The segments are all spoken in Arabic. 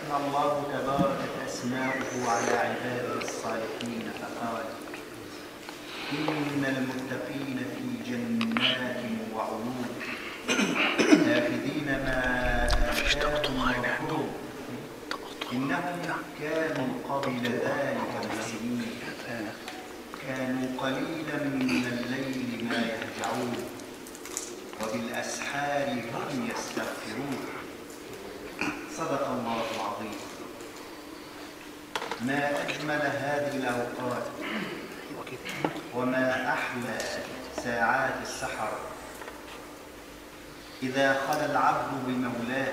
أثنى الله تبارك أسماؤه على عباده الصالحين فقال: إن المتقين في جنات وعيون آخذين ما آتاهم ربهم إنهم كانوا قبل ذلك محسنين كانوا قليلا من الليل ما يهجعون وبالأسحار هم يستغفرون. صدق الله العظيم. ما أجمل هذه الأوقات وما أحلى ساعات السحر إذا خلى العبد بمولاه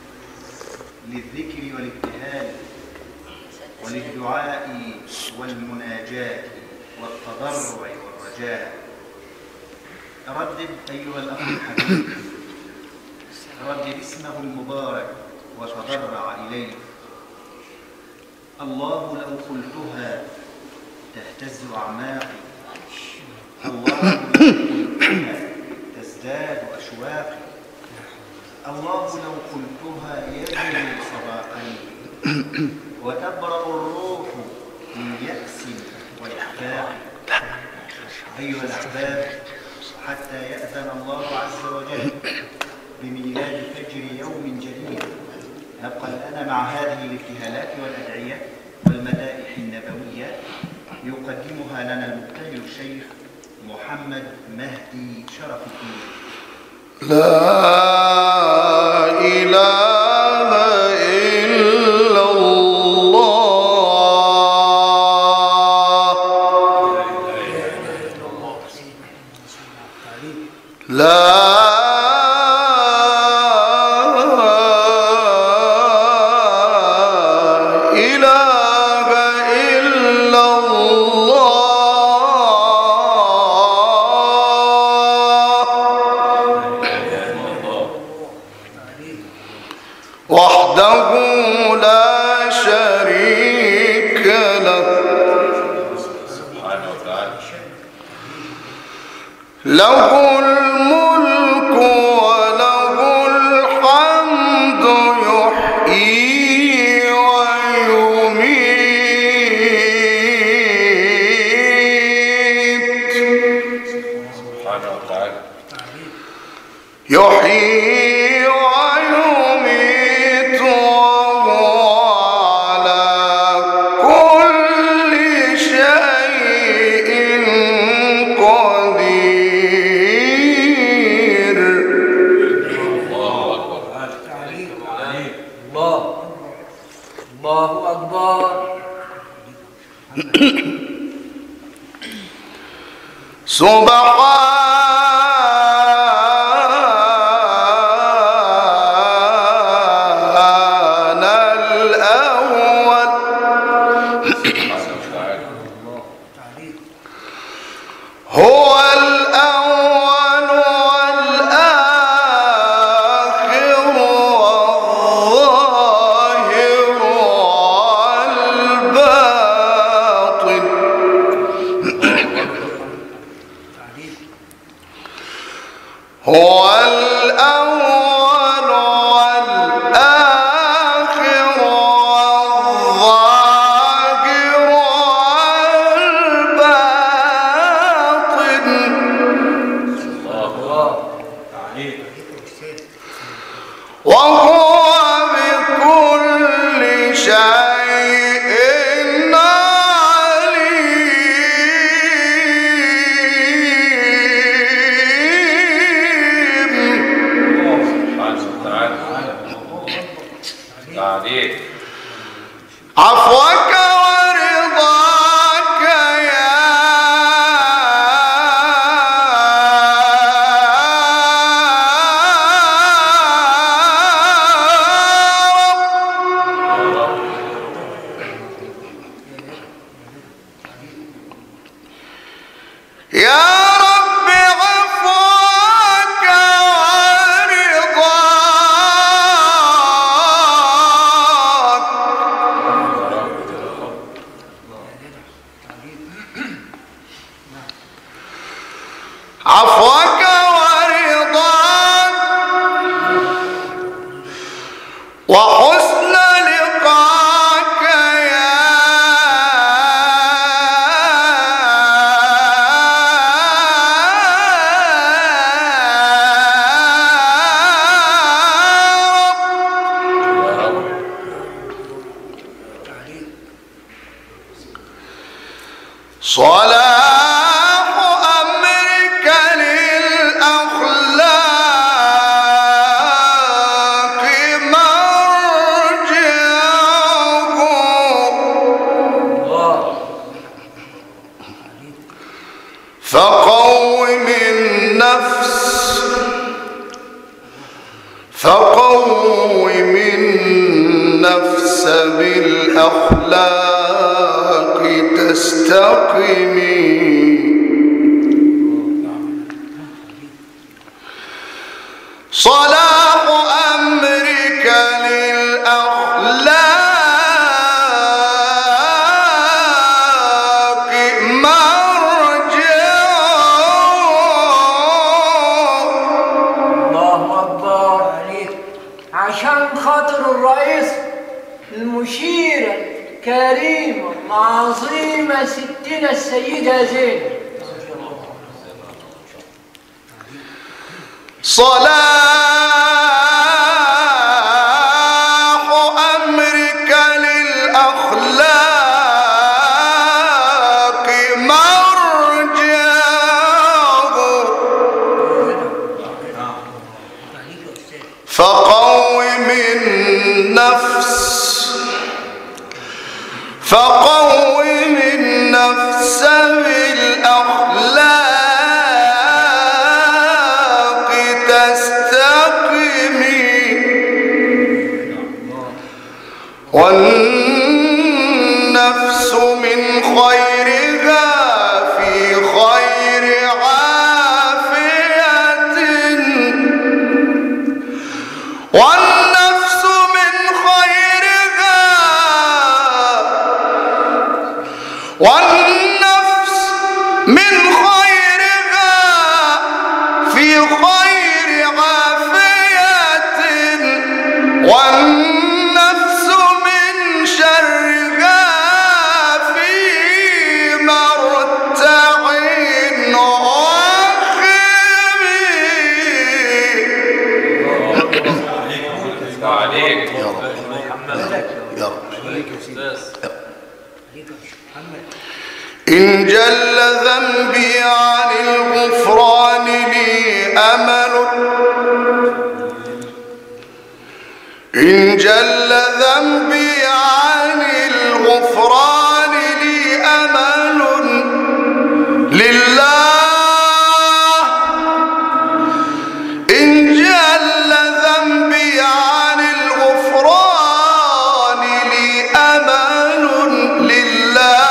للذكر والابتهال وللدعاء والمناجاة والتضرع والرجاء. ردد أيها الأخ الحبيب، ردد اسمه المبارك وتضرع إليه. الله لو قلتها تهتز أعماقي، الله لو قلتها تزداد أشواقي، الله لو قلتها يجري صباحي وتبرأ الروح من يأس وإحباط. أيها الأحباب، حتى يأذن الله عز وجل بميلاد فجر يوم جديد نبقى لنا مع هذه الابتهالات والأدعية والمدائح النبوية يقدمها لنا المبتهل الشيخ محمد مهدي شرف الدين. لا إله إلا الله، لا وحده لا شريك له، له الملك وله الحمد يحيي ويميت، يحيي ويميت وهو على كل شيء قدير. الله أكبر. سبحان الأول هو الأول والآخر والظاهر والباطن، هو الأول والآخر والظاهر والباطن، وهو بكل شيء عليم. عفوك ورضاك يا رب، عفوك ورضاك صلاح أمرك للأخلاق مرجعه فقوم النفس بالأخلاق تستقيمي صلاح أمرك للأخلاق مرجعه. الله أكبر عليك. عشان خاطر الرئيس المشيرة الكريمة العظيمة ستنا السيدة زينب. صلاح أمرك للأخلاق مرجعه فقوم النفس بالأخلاق تستقيمي والنفس من خيرها في خير عافية والنفس من خيرها في خير عافية والنفس من شرها في مرتع وخيم. يا رب إن جل ذنبي عن الغفران لي أمل إن جل ذنبي عن الغفران لي أمل لله إن جل ذنبي عن الغفران لي أمل لله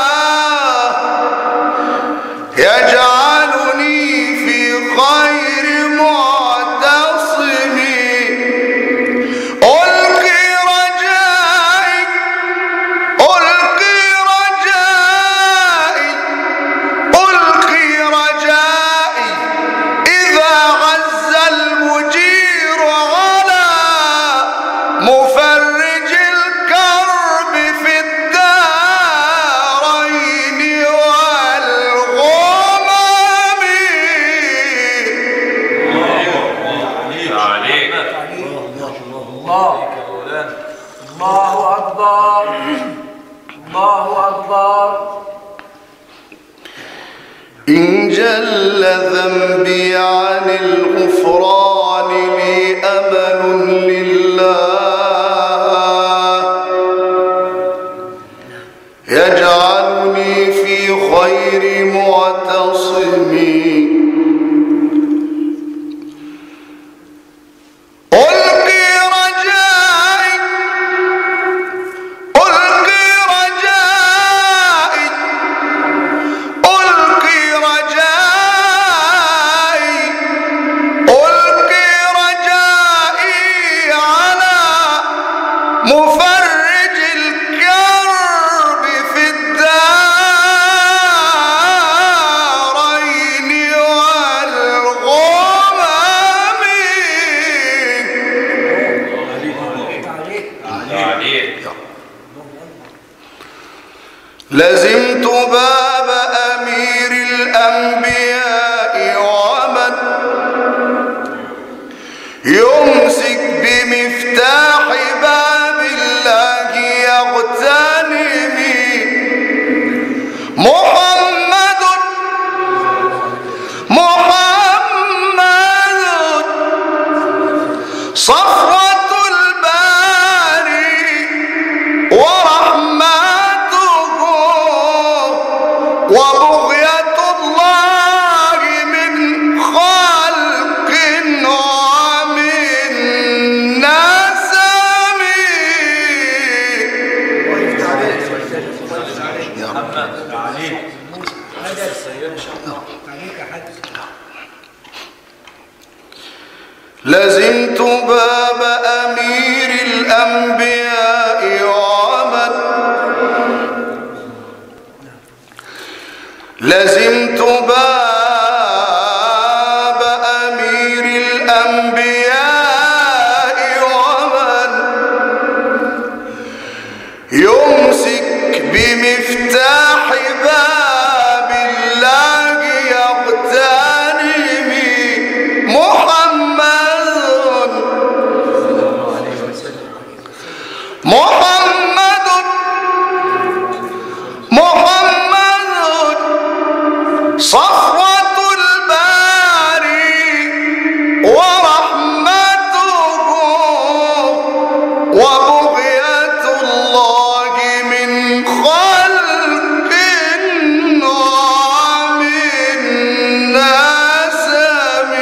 يجعلني في خير معتصم ألقي رجائي إذا غز المجير على مفرج الكرب في الدارين والغمام. الله أكبر الله أكبر. إن جل ذنبي عن الغفران لي أمل لله يجعلني في خير معتصم مفرج الكرب في الدارين والغمام. لزمت باب أمير الأنبياء ومن يمسك بمفتاح باب الله يغتنم محمد لزمت باب أمير الأنبياء ومن لزمت باب أمير الأنبياء ومن يمسك بمفتاح باب الله يغتنم محمد صفوة الباري ورحمته وبغية الله من خلق ومن نسم.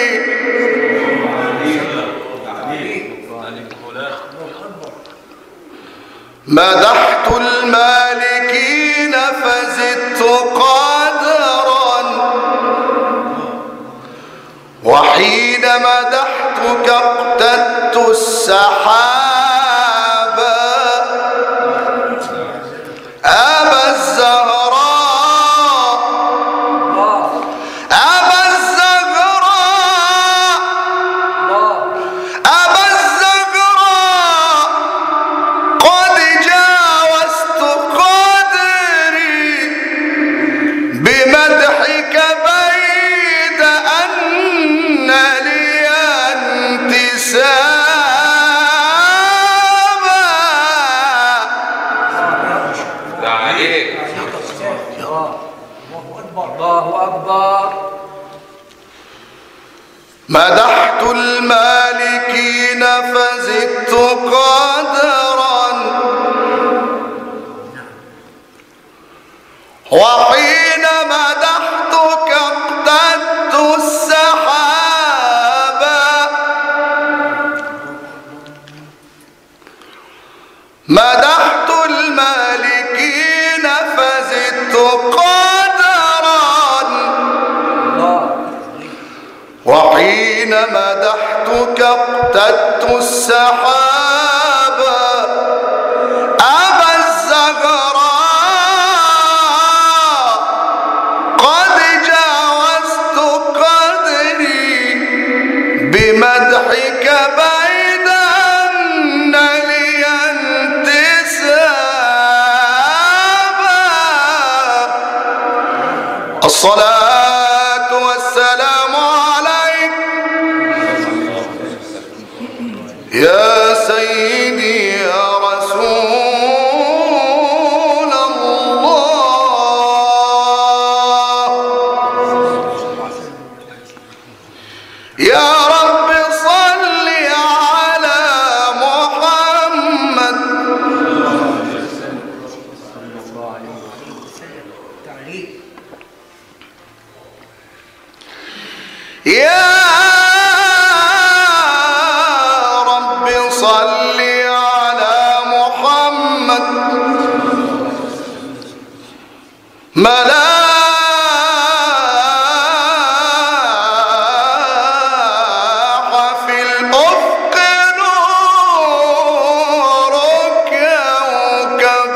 مدحت المالكين فزدت قدرا وحين مدحتك اقتدت السحاب. أبا الزهراء أبا الزهراء أبا الزهراء قد جاوزت قدري بمدحك بيد أن لي انتسابا. الله أكبر. مدحت المالكين فزدت قدرا وحين مدحتك اقتدت السحابا. مدحت المالكين فزدت قدرا وحين مدحتك اقتدت السحابا. أبا الزهراء قد جاوزت قدري بمدحك بيد أن لي انتسابا. الصلاة والسلام عليك يا سيدي يا رسول الله. يا رب صل على محمد. يا رب صل على محمد. ملاح في الأفق نورك كوكب.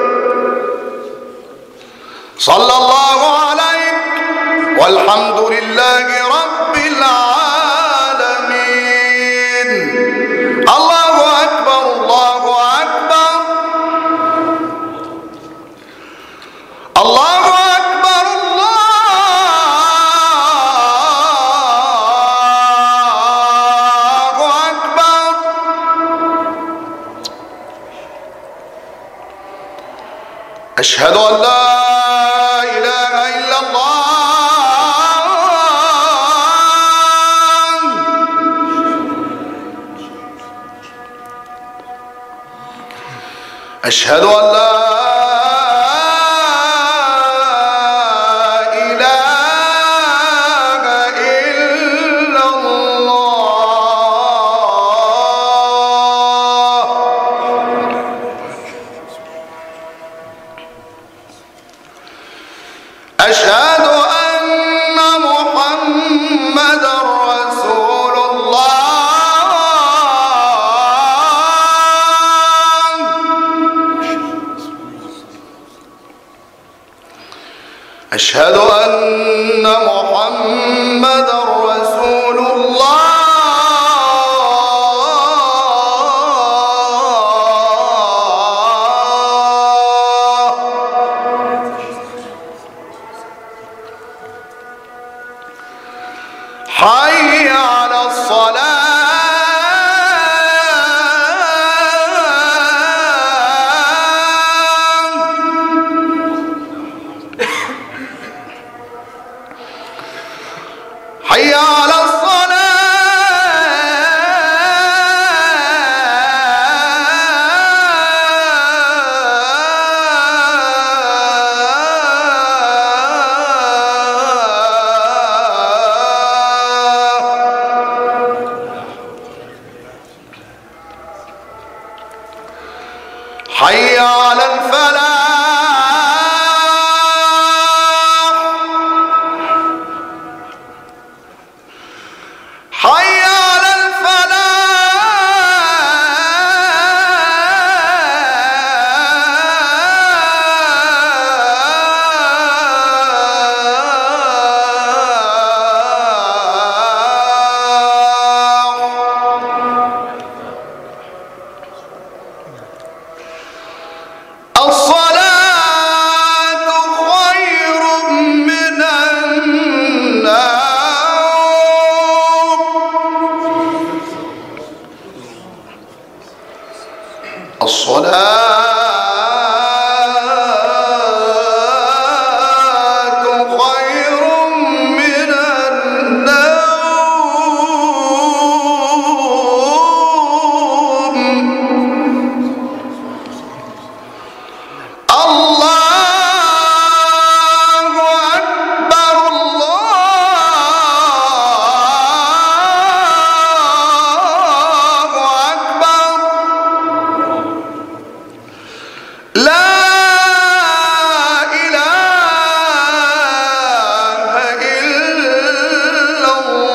صلى الله عليك والحمد لله رب العالمين. الله أكبر الله أكبر الله أكبر الله أكبر. أشهد أن لا إله إلا الله. أشهد أن لا إله إلا الله. أشهد أن محمدا رسول الله. أشهد أن محمدًا رسول الله. حي على الصلاة. حي على حي على الفلاح. حي على الصلاة خير من النوم. الله أكبر. الله أكبر. لا إله إلا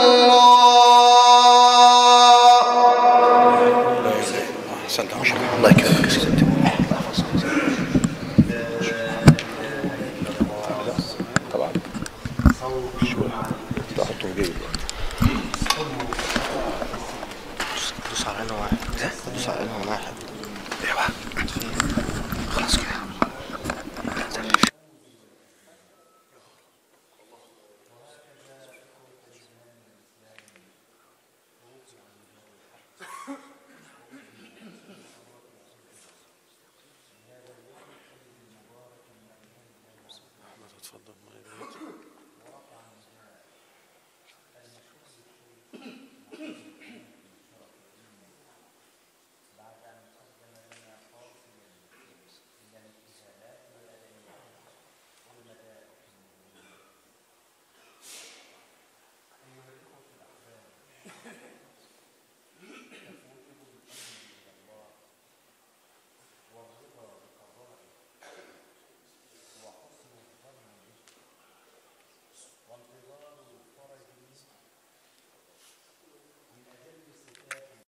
الله. الله يكرمك يا سيدي. طبعا تحطه في جيبك. دوس على واحد.